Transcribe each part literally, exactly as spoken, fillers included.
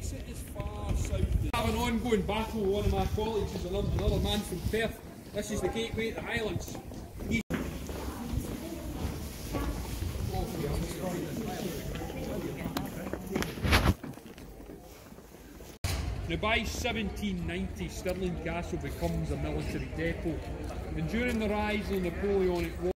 takes it as far south as... I have an ongoing battle with one of my colleagues, who's another, another man from Perth. This is the gateway to the Highlands. He's Now by seventeen ninety, Stirling Castle becomes a military depot, and during the rise of the Napoleonic War,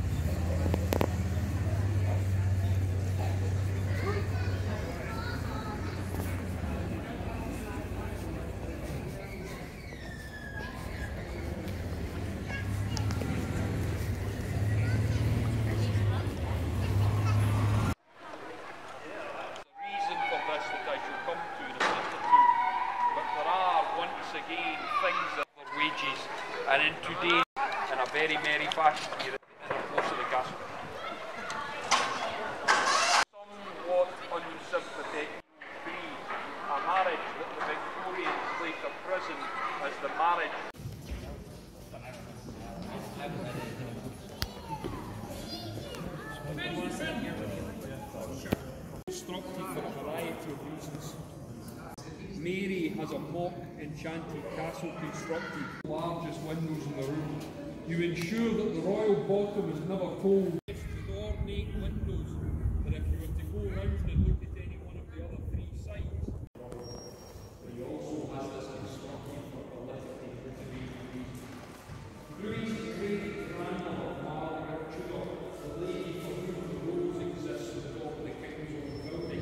and in today, in a very merry fashion here in the close of the castle. Somewhat unsympathetic be a marriage that the Victorians later prisoned as the marriage. Constructed for a variety of reasons. Mary has a mock enchanted castle constructed, largest windows in the room. You ensure that the royal bottom is never cold. With ornate windows, that if you were to go round and look at any one of the other three sides. But he also has this constructed for political reasons. Louis the Great, grandmother of Margaret Tudor, the lady for whom the rose exists at the top of the king's own building.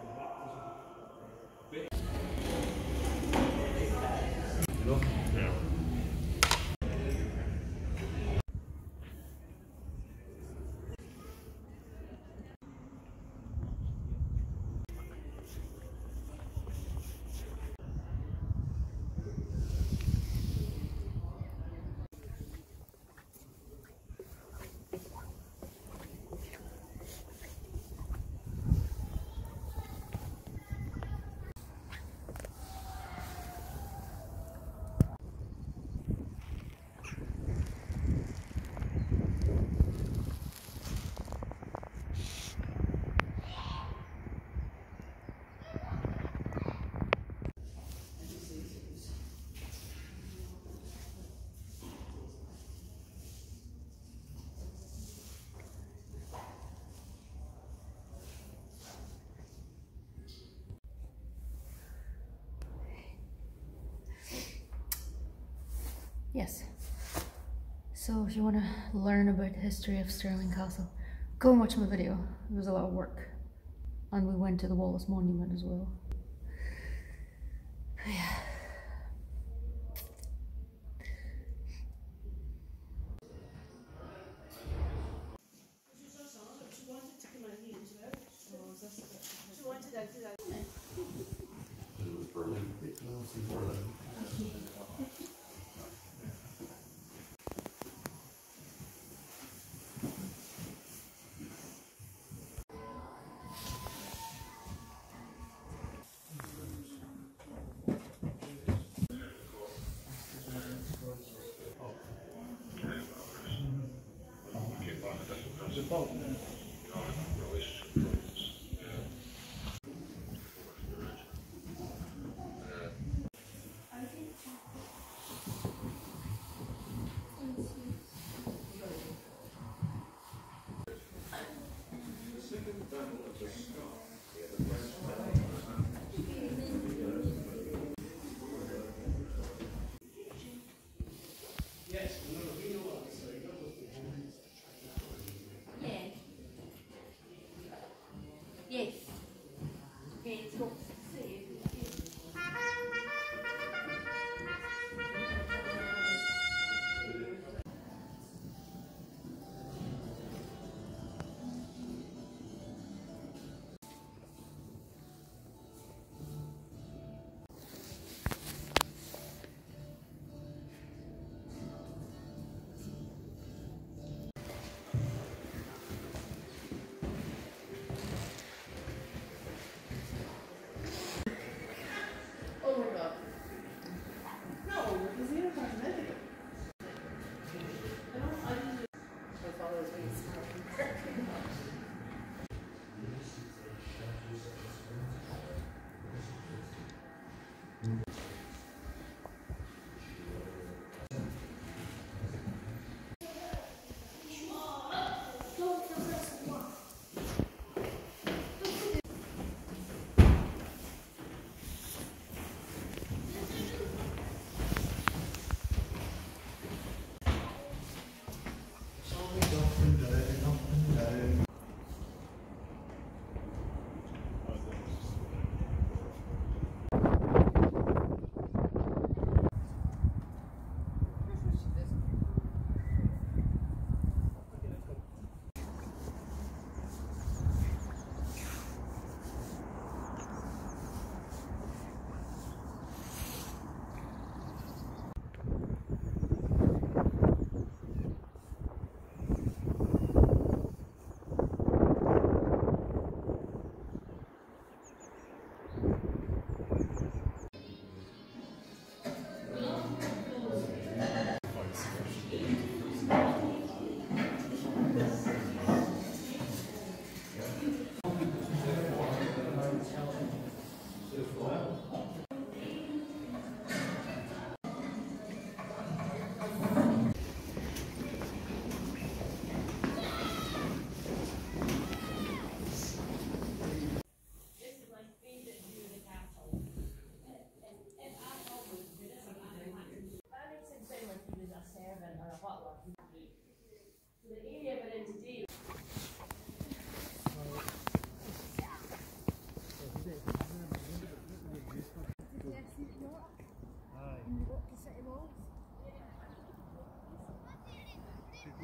Yes. So if you want to learn about the history of Stirling Castle, go and watch my video. It was a lot of work. And we went to the Wallace Monument as well. But yeah.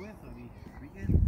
away for a wee weekend.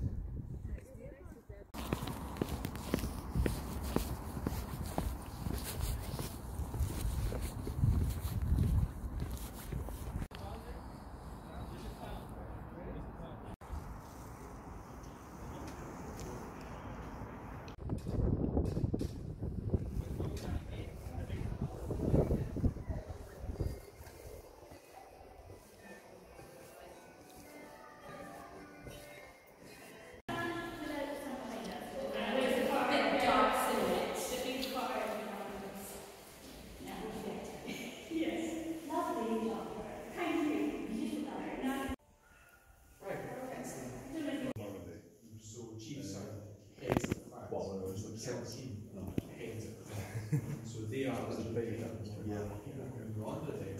So they are the big yeah. People under them.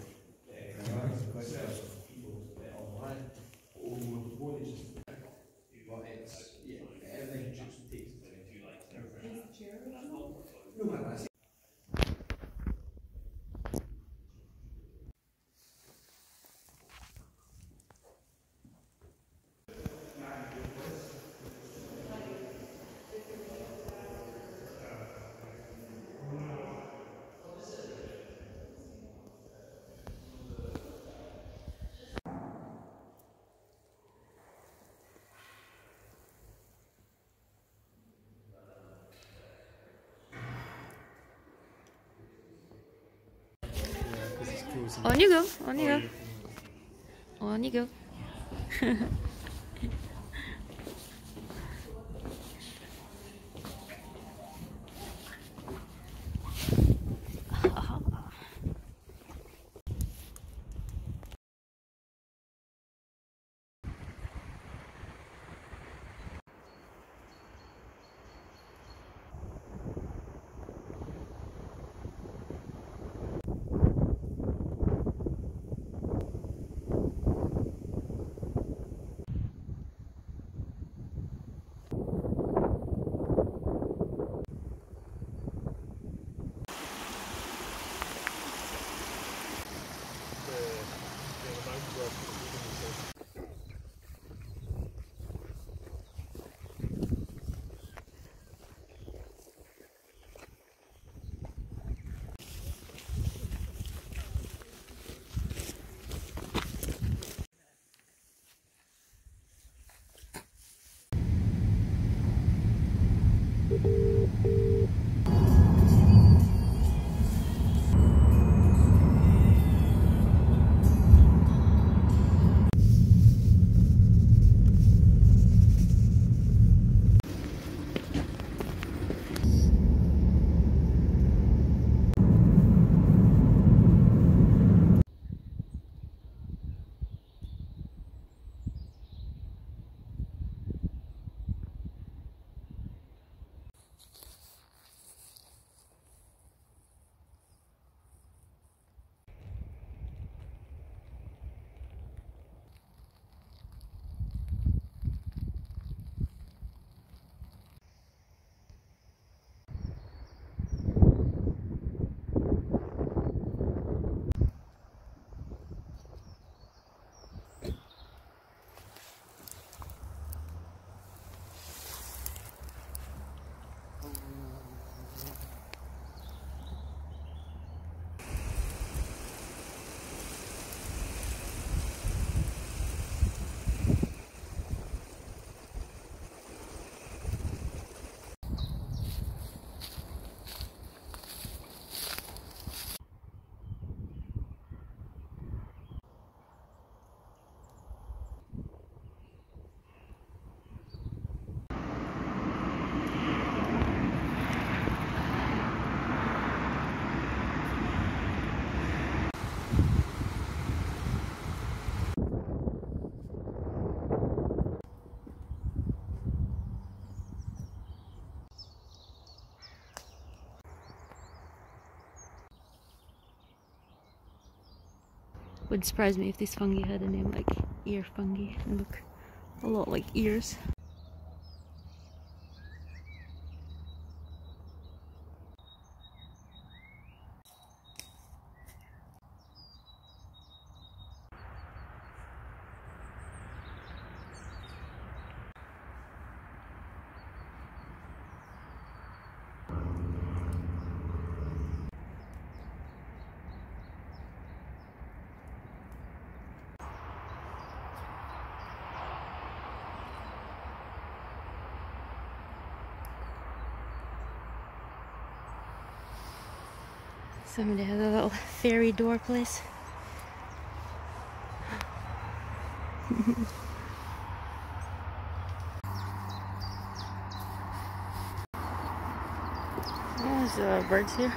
People online. One is just but it's yeah, everything just takes no man, I see. On you go, on you go. On you go. Would surprise me if this fungi had a name like ear fungi. They look a lot like ears. Somebody has a little fairy door place. There's uh, birds here.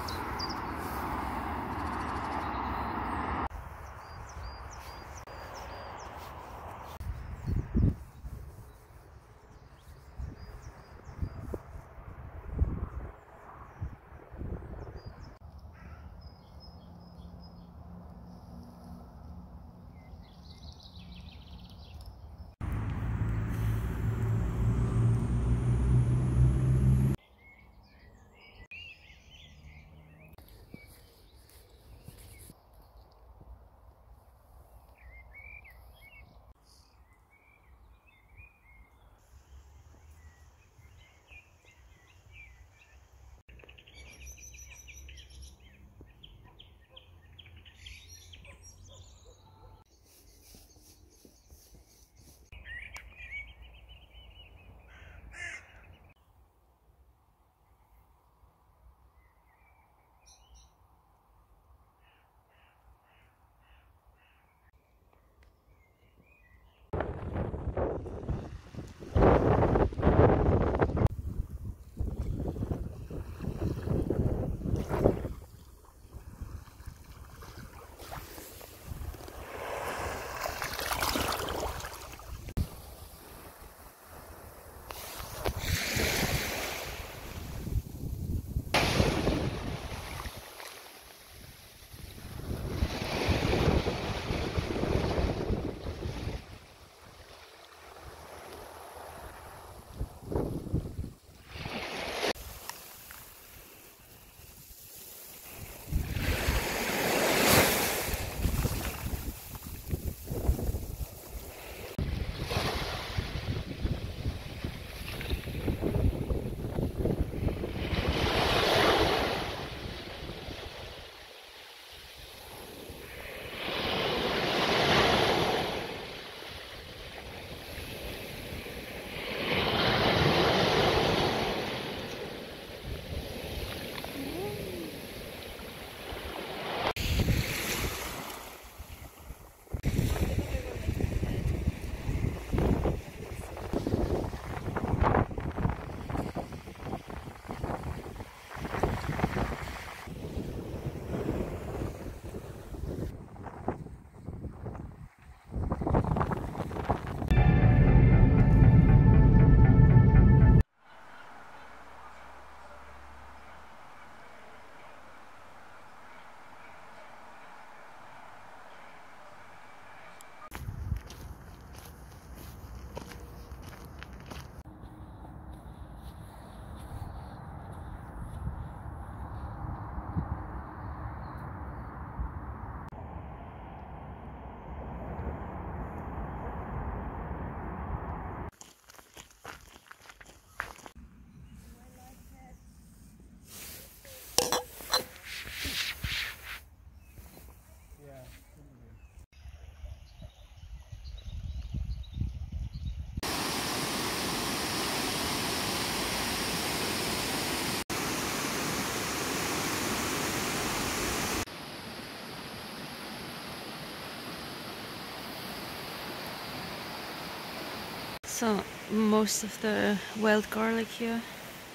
So most of the wild garlic here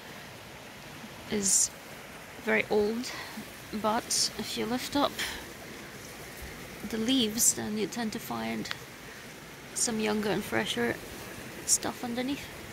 is very old, but if you lift up the leaves then you tend to find some younger and fresher stuff underneath.